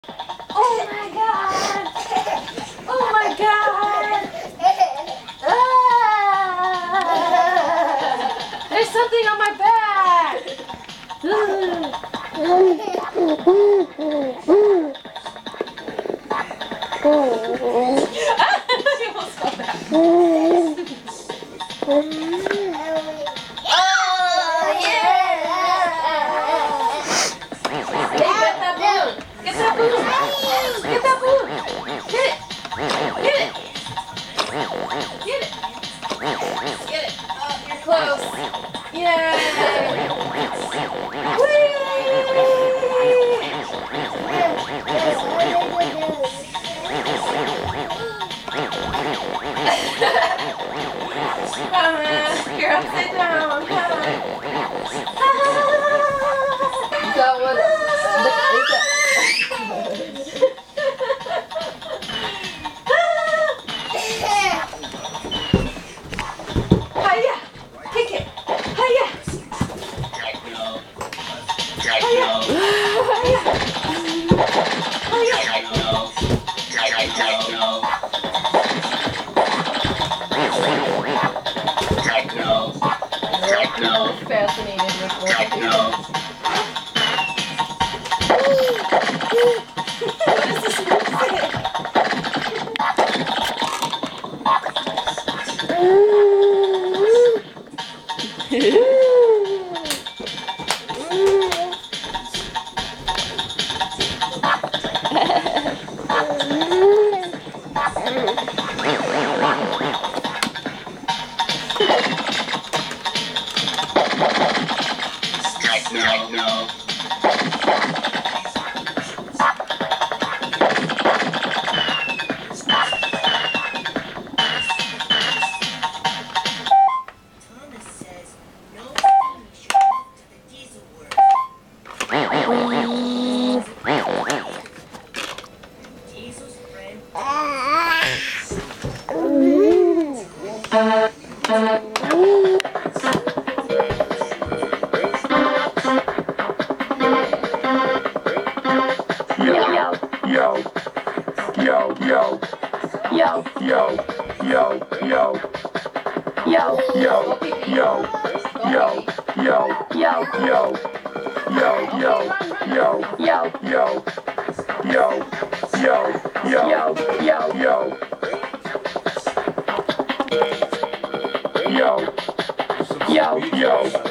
Oh my god! Oh my god! Ah! There's something on my back! You almost fell back. Get that balloon! Get that balloon! Get it! Get it! Get it! Get it! Oh, you're close! Yay! Come on, you're upside down. Come on. Is that what? Is that? Hiya! Kick it! Hiya! Hiya! Fascinated with what is this music? No. Thomas says no thing should look to the diesel world. Diesel's friend. Yo.